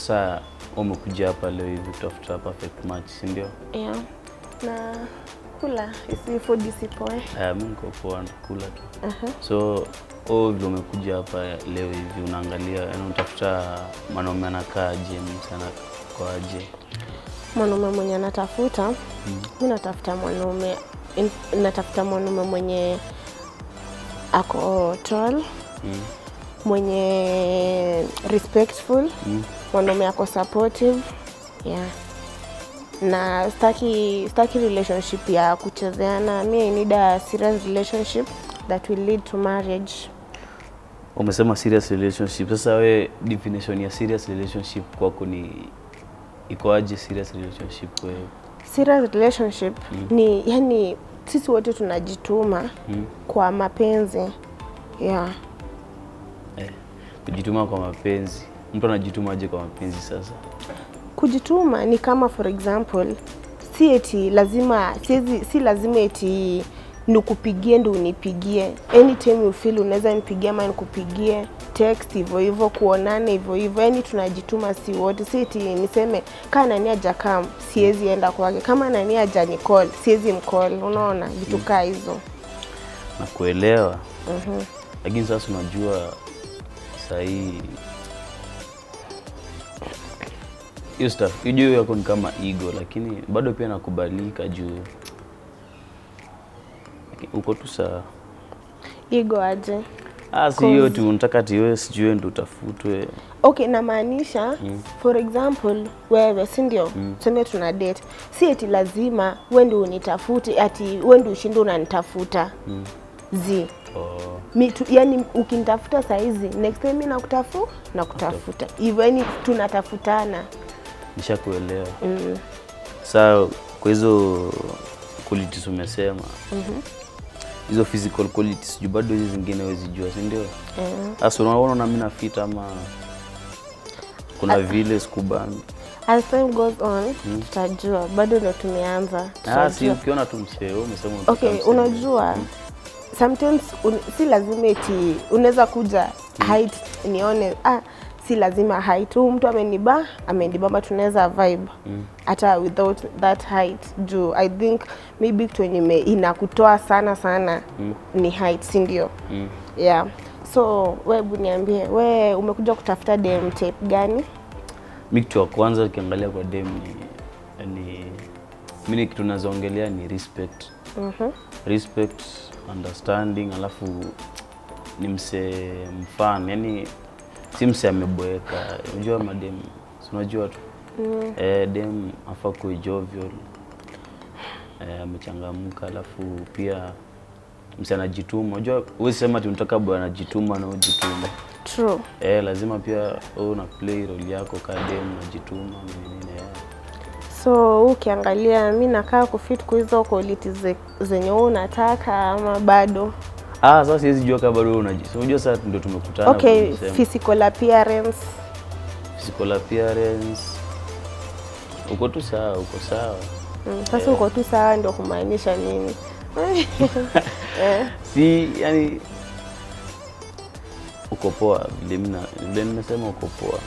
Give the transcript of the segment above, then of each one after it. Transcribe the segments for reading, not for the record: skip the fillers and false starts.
Sasa umekuja hapa leo hivi kutafuta perfect match, si ndio? Yeah. Na kula isi food isipoe. Mimi niko poa kula tu. So vile umekuja hapa leo hivi unaangalia, yani unatafuta mwanaume anakaaje, msana kwaje? Mwanaume mwenye anatafuta, mimi natafuta mwanaume mwenye ako tall, mwenye respectful, mwanaume ako supportive, yeah. Na staki relationship ya kuchezeana. I need a serious relationship that will lead to marriage. Umesema serious relationship. Sasa we definition ya serious relationship kwako ni ikoaje? Serious relationship wewe? Serious relationship ni yani sisi wote tunajituma kwa mapenzi. Yeah. Kujituma kwa mapenzi. Mtu anajituma aje kwa mapenzi sasa? Kujituma ni kama for example, si eti lazima eti nikupigie ndo unipigie. Anytime you feel unaweza nipigia ama nikupigie, text hivyo kuonana hivyo. Yani tunajituma si wote. Si eti niseme kama nani hajakam siwezi enda kwake. Kama nani hajani call siwezi mcall. Unaona vitu kaa hizo. Na kuelewa. Lakini sasa unajua sahi hiyo stuff, hiyo yako ni kama ego, lakini bado pia nakubalika juu uko tu sawa. Ego aje? Si hiyo tu unataka tiwe sijue ndo utafutwe. Okay, na maanisha for example wewe si ndio? Tuseme tuna date. Si eti lazima wewe ndio unitafute, ati wewe ndio ushinde unanitafuta. Yani ukinitafuta saa hizi, next time mimi nakutafuta. Hivyo yani tunatafutana. Nishakuelewa. Sawa, kwa hizo qualities umesema. Hizo physical qualities juu bado hizo zingine huwezi jua, si ndio? Sasa unaona mimi nafita ama kuna vile skubani. As time goes on, tutajua. Bado ndo tumeanza. Si ukiona tu mseo umesema. Okay, unajua sometimes si lazima eti unaweza kuja height nione si lazima height. Mtu amenibamba tunaweza vibe hata without that height. Juu I think maybe kitu yenye inakutoa sana ni height, si ndio? Yeah. So wewe niambie, wewe umekuja kutafuta dem type gani? Mimi kitu ya kwanza kiangalia kwa dem ni mimi kitu nazoongelea ni respect. Respect, understanding, alafu ni mse mfano, yani si mse ameboeka. Unajua madem, unajua tu. Dem afa kuwa jovial. Amechangamka, alafu pia mse anajituma. Unajua wewe sema tunataka bwana anajituma na ujituma. True. Lazima pia una play role yako kama dem unajituma nini. So ukiangalia mimi nakaa kufit kwa hizo qualities zenye unataka ama bado? Sasa siwezi jua kama bado unajituma. Unajua sasa ndio tumekutana. Okay, physical appearance. Physical appearance. Uko tu sawa, uko sawa. Sasa uko tu sawa ndio kumaanisha nini? Si yani uko poa vile nimesema uko poa.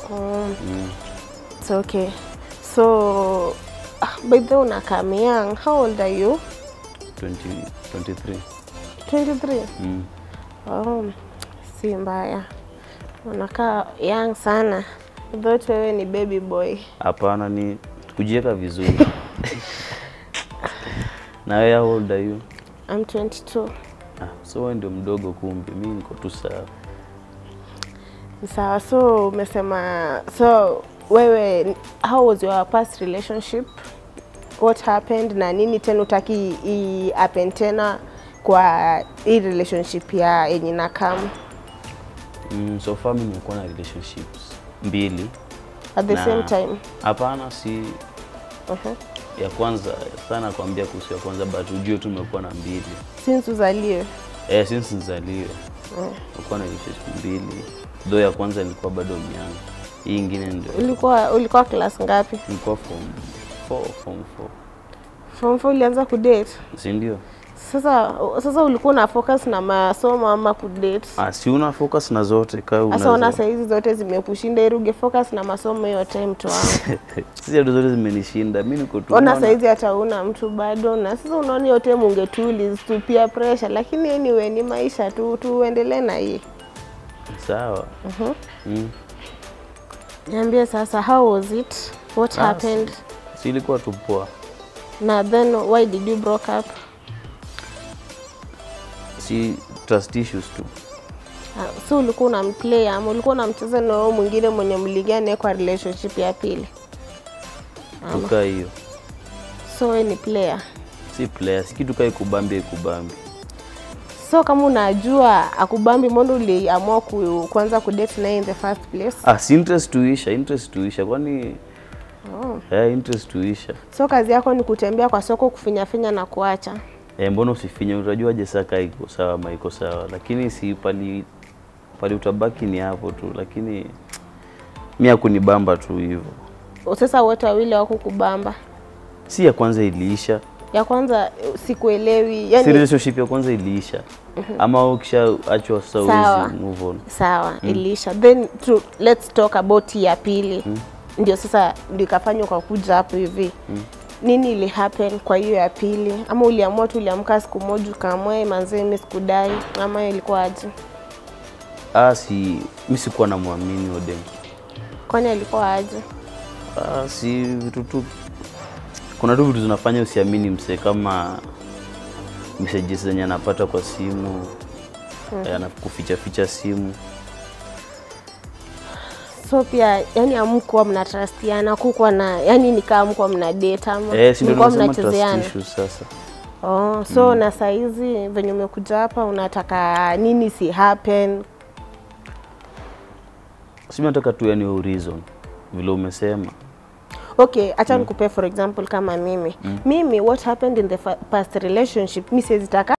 It's okay. So by the way unakaa young. How old are you? 23. 23? Si mbaya. Unakaa young sana. Though wewe ni baby boy. Hapana, ni kujiweka vizuri. Na wewe how old are you? I'm 22. So wewe ndio mdogo kumbe, mimi niko tu sawa. Sawa, so umesema wewe, how was your past relationship? What happened na nini tena utaki happen tena kwa hii relationship ya yenye na kama? So far mimi nimekuwa na relationships 2 at the same time. Hapana, si ya kwanza sana kuambia kuhusu ya kwanza, but ujue tu nimekuwa na 2 since uzaliwe. Since nizaliwe. Nilikuwa na relationship 2. Though ya kwanza nilikuwa bado mnyanga. Hii nyingine ndio. Ulikuwa class ngapi? Nilikuwa form 4. Form 4 ulianza kudate? Si ndio? Sasa ulikuwa na focus na masomo ama kudate? Si una focus na zote kama unaweza. Sasa una saizi zote zimekushinda, iruge focus na masomo yote mtu wangu. Sisi zote zimenishinda. Mimi niko tu. Ona saizi hata una mtu bado, na sasa unaona yote mungetuli tu pia pressure, lakini anyway ni maisha tu, tuendelee na hii. Sawa. Niambie sasa, how was it? What happened? Si ilikuwa tu poa. Na then why did you broke up? Si trust issues tu. So ulikuwa unamplay ama ulikuwa unamcheza na wewe mwingine mwenye mligane kwa relationship ya pili? Tuka hiyo. So wewe ni player? Si player, si kitu kai kubambi. So kama unajua akubambi, mbona uliamua kuanza kudate naye in the first place? Si interest tuisha kwani interest tuisha. So kazi yako ni kutembea kwa soko kufinya na kuacha? Mbona usifinye, utajuaje saka iko sawa ama iko sawa, lakini si pali utabaki ni hapo tu, lakini mimi hakunibamba tu hivyo. Sasa wote wawili wako kubamba? Si ya kwanza iliisha. Ya kwanza sikuelewi, yani relationship ya kwanza iliisha. Ama ukishaachwa sasa move on. Sawa, iliisha. Then let's talk about ya pili. Ndio sasa ndio kafanywa kwa kuja hapo hivi. Nini ili happen kwa hiyo ya pili? Ama uliamua tu, uliamka siku moja ukaamua manze mimi sikudai, ama ilikuwa aje? Mimi sikuwa namwamini Odem. Kwani alikuwa aje? Si vitu tu, kuna tu vitu zinafanya usiamini mse, kama messages zenye anapata kwa simu, anakuficha simu. So pia yani amkuwa mna trustiana, kukua na yani nikaa mkuwa mna date ama mkuwa mnachezeana sasa. So na saizi venye umekuja hapa unataka nini si happen? Si nataka tu yani reason vile umesema. Okay, acha nikupe for example kama mimi. Mimi what happened in the past relationship, mimi siwezi taka